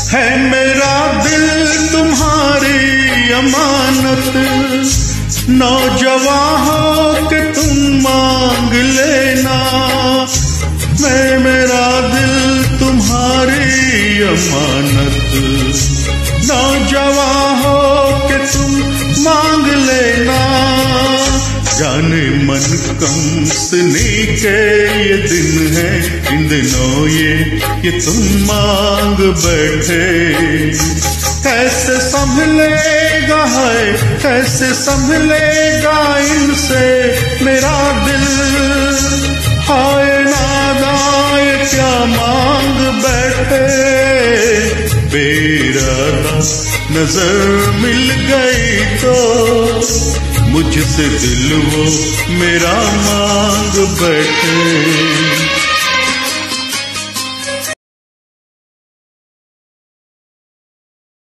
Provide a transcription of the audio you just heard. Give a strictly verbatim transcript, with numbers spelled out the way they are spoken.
है मेरा दिल तुम्हारी अमानत, नौजवान हो के तुम मांग लेना। मैं मेरा दिल तुम्हारी अमानत, नौजवान हो के तुम मांग लेना। जाने मन कंसनी के ये दिन है, इन दिनों ये ये तुम मांग बैठे। कैसे संभलेगा है, कैसे संभलेगा इनसे मेरा दिल। हाय नादाए क्या मांग बैठे, बेइरादा नजर मिल गई तो मुझसे दिल वो मेरा मांग बैठे।